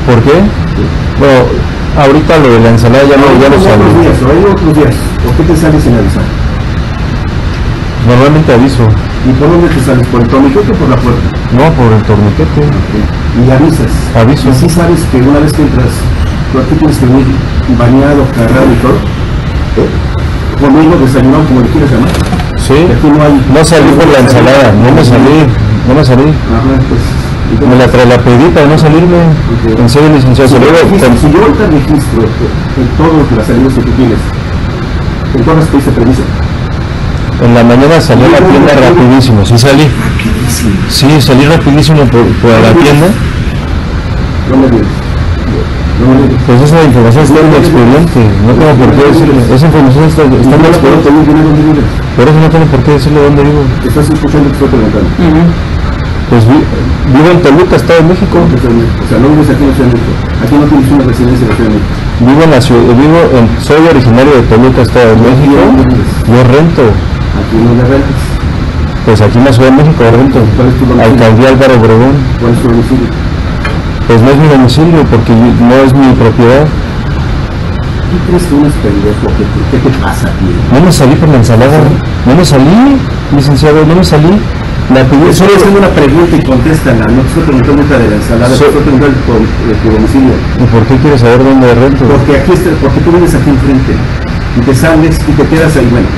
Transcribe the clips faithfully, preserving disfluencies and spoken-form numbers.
¿Por qué? Bueno, ahorita lo de la ensalada ya no, ya lo sabes. Otros días, o hay otros días. ¿Por qué te sales sin avisar? Normalmente aviso. ¿Y por dónde te sales? ¿Por el torniquete o por la puerta? No, por el torniquete. Okay. Y avisas. Aviso. Y sí sabes que una vez que entras, tú aquí tienes que venir bañado, cargado y todo. ¿Eh? Conmigo, desayunado, como le quieras llamar. Sí. Aquí no hay. No salí por la ensalada, no me salí, no me salí. Ajá, pues. Me la, tra la pedí para no salirme. Okay. En serio, licenciado. Si, Se yo, registro, con... si yo ahorita registro en todas las salidas que tú tienes, ¿en todas las pediste permiso? En la mañana salí a la tienda rapidísimo, sí salí. Rapidísimo. Sí, salí rapidísimo por, por la tienda. No me digas. No me digas. Pues esa información está en mi expediente, no tengo por qué decirle. Esa información está, está en mi expediente. Por eso no tengo por qué decirle dónde vivo. Estás escuchando que estoy preguntando. Uh-huh. Pues vi, vivo en Toluca, Estado de México. O sea, no vives aquí en la Ciudad de México. Aquí no tienes una residencia en la Ciudad de México. Vivo en la ciudad, vivo en, soy originario de Toluca, Estado de México. Yo rento. Aquí no le rentas. Pues aquí en la Ciudad de México rento. ¿Cuál es tu domicilio? Alcaldía Álvaro Obregón. ¿Cuál es tu domicilio? Pues no es mi domicilio porque no es mi propiedad. ¿Tú crees que uno es pendejo? ¿Qué, qué te pasa, tío? No me salí por la ensalada. No me salí, licenciado, no me salí. La pedí. Solo haciendo una pregunta y contéstala. No te estoy preguntando nunca de la ensalada, so, te estoy preguntando por de tu domicilio. ¿Y por qué quieres saber dónde rento? Porque aquí está, porque tú vienes aquí enfrente y te sales y te quedas ahí, bueno.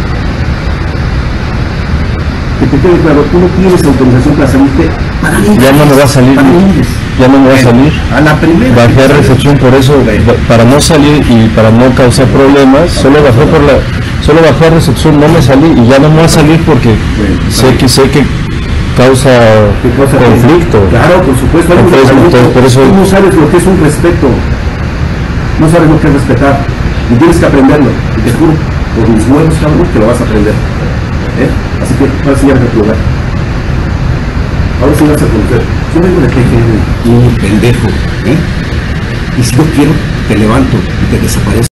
Que te quede claro, tú no tienes autorización para salirte para mí. Ya no me va a salir. Ya no me va a salir. A la primera. Bajé a recepción por eso, para no salir y para no causar problemas, solo bajé por la, solo bajé a recepción, no me salí y ya no me voy a salir porque bueno, sé que sé que causa conflicto. Claro, por supuesto. Entonces, entonces, por eso... Tú no sabes lo que es un respeto. No sabes lo que es respetar. Y tienes que aprenderlo. Y te juro, por mis huevos, cabrón, que lo vas a aprender. ¿Eh? Así que ahora sí ya me lugar. Ahora sí vas a conocer. Yo vengo de T G N, un pendejo. ¿Eh? Y si yo quiero, te levanto y te desaparezco.